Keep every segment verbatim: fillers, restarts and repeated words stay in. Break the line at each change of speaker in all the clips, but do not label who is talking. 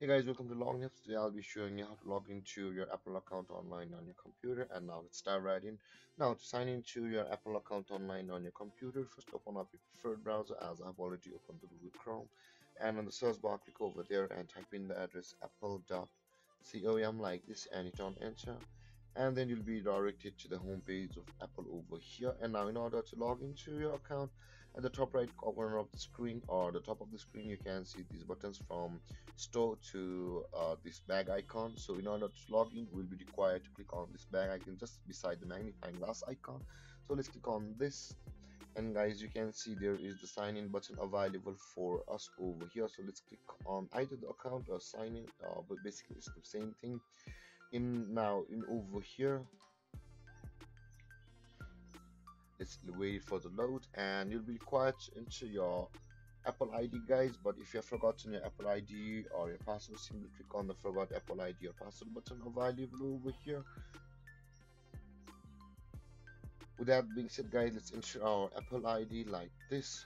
Hey guys, welcome to Login Tips. Today I'll be showing you how to log into your Apple account online on your computer. And now let's dive right in. Now to sign into your Apple account online on your computer, first open up your preferred browser as I've already opened the Google Chrome. And on the search bar, click over there and type in the address apple dot com like this and hit on enter. And then you'll be directed to the home page of Apple over here. And now in order to log into your account, at the top right corner of the screen or the top of the screen, you can see these buttons from store to uh, this bag icon. So in order to log in, we'll be required to click on this bag icon just beside the magnifying glass icon. So let's click on this, and guys, you can see there is the sign in button available for us over here. So let's click on either the account or sign in, uh, but basically it's the same thing. In now in over here, let's wait for the load, and you'll be required to enter your Apple I D, guys. But if you have forgotten your Apple I D or your password, simply click on the forgot Apple I D or password button available over here. With that being said, guys, let's enter our Apple I D like this,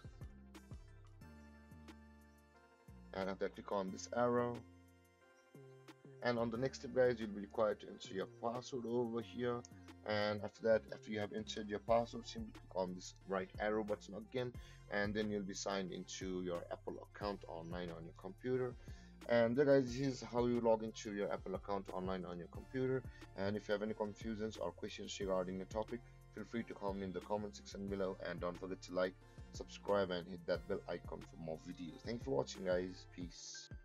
and after click on this arrow, and on the next step, guys, you'll be required to enter your password over here. And after that, after you have entered your password, simply click on this right arrow button again, and then you'll be signed into your Apple account online on your computer. And there, guys, this is how you log into your Apple account online on your computer. And if you have any confusions or questions regarding the topic, feel free to comment in the comment section below, and don't forget to like, subscribe, and hit that bell icon for more videos. Thanks for watching, guys. Peace.